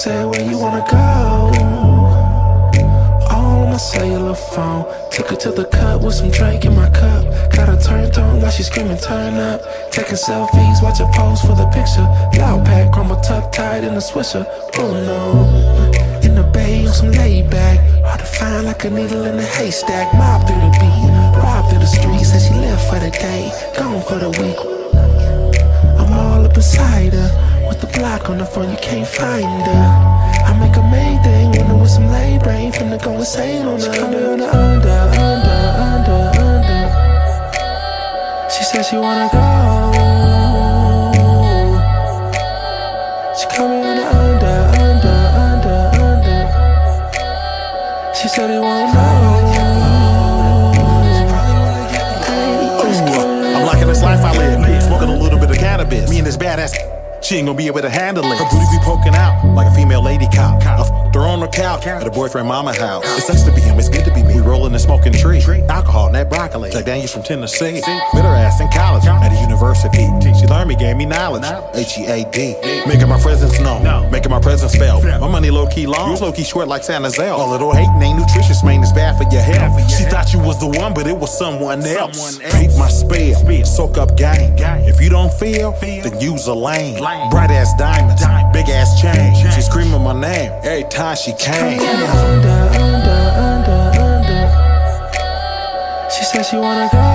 said, where you wanna go? All on my cellular phone. Took her to the cut with some Drake in my cup. Got her turned on while she screaming, turn up. Taking selfies, watch her pose for the picture. Loud pack, chroma tuck tied in a swisher. Oh no. In the bay on some laid back. Hard to find like a needle in a haystack. Mob through the beat, rob through the streets. Said she lived for the day, gone for the week. I'm all up inside her. With the block on the phone, you can't find her. I make a main thing, winning with some lay brain. Finna go insane on the under. She said she wanna go. She call me on the under. She said he wanna know. I'm liking this life I live, smoking a little bit of cannabis. Me and this badass, she ain't gonna be able to handle it. Her booty be poking out like a female lady cop. I f***ed her on the couch at her boyfriend mama house. It sucks to be him, it's good to be me. We rolling and smoking tree. Alcohol, that broccoli. Jack Daniels from Tennessee. Met her ass in college at a university. She learned me, gave me knowledge. H-E-A-D. Making my presence known, making my presence felt. My money low-key long, you was low-key short like Santa Zell. A little hating ain't nutritious, man, it's bad for your health. She thought you was the one, but it was someone else. Peep my spell, soak up game. If you don't feel, then use a lane. Bright ass diamonds, big ass chain. She screaming my name every time she came. Under. She said she wanna go.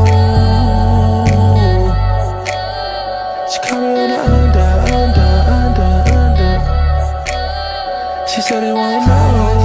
She call me on the under. She said he wanna know.